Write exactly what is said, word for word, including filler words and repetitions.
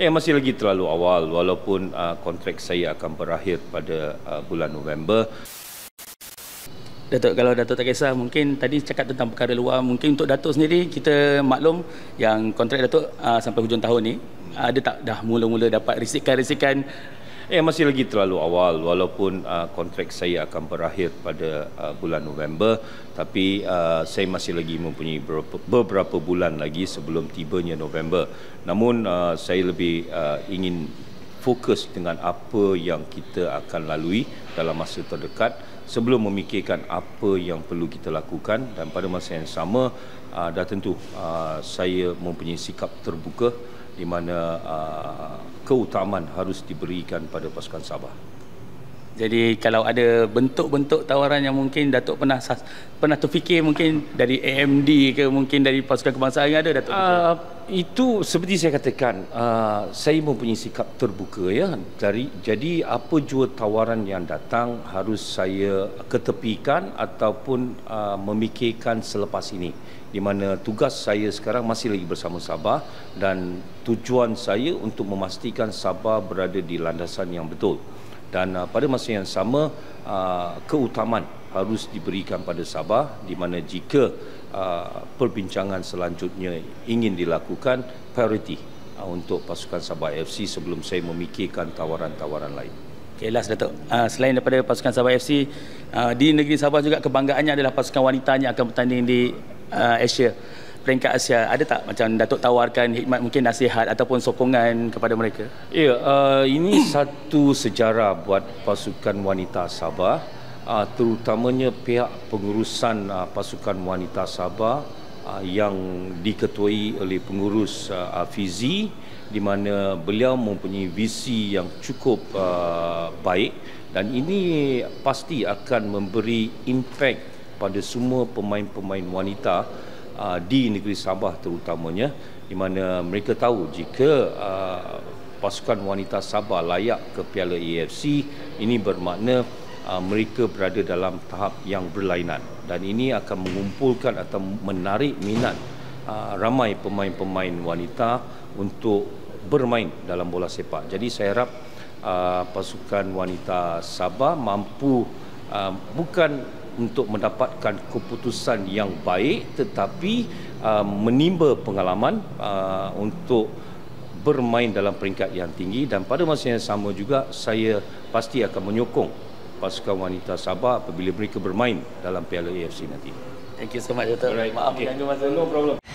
Eh masih lagi terlalu awal walaupun uh, kontrak saya akan berakhir pada uh, bulan November. Datuk, kalau Datuk tak kisah, mungkin tadi cakap tentang perkara luar, mungkin untuk Datuk sendiri kita maklum yang kontrak Datuk uh, sampai hujung tahun ni, ada tak dah mula-mula dapat risikan-risikan? Eh masih lagi terlalu awal walaupun uh, kontrak saya akan berakhir pada uh, bulan November, tapi uh, saya masih lagi mempunyai beberapa, beberapa bulan lagi sebelum tibanya November. Namun uh, saya lebih uh, ingin fokus dengan apa yang kita akan lalui dalam masa terdekat sebelum memikirkan apa yang perlu kita lakukan, dan pada masa yang sama uh, dah tentu uh, saya mempunyai sikap terbuka di mana uh, keutamaan harus diberikan pada pasukan Sabah. Jadi kalau ada bentuk-bentuk tawaran yang mungkin Datuk pernah pernah terfikir, mungkin dari A M D ke, mungkin dari pasukan kebangsaan, ada Datuk? Uh, itu seperti saya katakan, uh, saya mempunyai sikap terbuka ya. Dari jadi apa jua tawaran yang datang harus saya ketepikan ataupun uh, memikirkan selepas ini. Di mana tugas saya sekarang masih lagi bersama Sabah dan tujuan saya untuk memastikan Sabah berada di landasan yang betul. Dan uh, pada masa yang sama uh, keutamaan harus diberikan pada Sabah, di mana jika uh, perbincangan selanjutnya ingin dilakukan, prioriti uh, untuk pasukan Sabah F C sebelum saya memikirkan tawaran-tawaran lain. Okay, last Datuk. Uh, selain daripada pasukan Sabah F C, uh, di negeri Sabah juga kebanggaannya adalah pasukan wanitanya akan bertanding di uh, Asia, peringkat Asia. Ada tak macam Datuk tawarkan hikmat, mungkin nasihat ataupun sokongan kepada mereka? Ya, uh, ini satu sejarah buat pasukan wanita Sabah, uh, terutamanya pihak pengurusan uh, pasukan wanita Sabah uh, yang diketuai oleh pengurus uh, Fizi, di mana beliau mempunyai visi yang cukup uh, baik, dan ini pasti akan memberi impak pada semua pemain-pemain wanita uh, di negeri Sabah terutamanya, di mana mereka tahu jika uh, pasukan wanita Sabah layak ke Piala A F C, ini bermakna uh, mereka berada dalam tahap yang berlainan, dan ini akan mengumpulkan atau menarik minat uh, ramai pemain-pemain wanita untuk bermain dalam bola sepak. Jadi saya harap uh, pasukan wanita Sabah mampu uh, bukan untuk mendapatkan keputusan yang baik, tetapi uh, menimba pengalaman uh, untuk bermain dalam peringkat yang tinggi, dan pada masa yang sama juga saya pasti akan menyokong pasukan wanita Sabah apabila mereka bermain dalam Piala A F C nanti. Thank you so much, Datuk. Alright. Maaf Okay. mengganggu masa. No problem.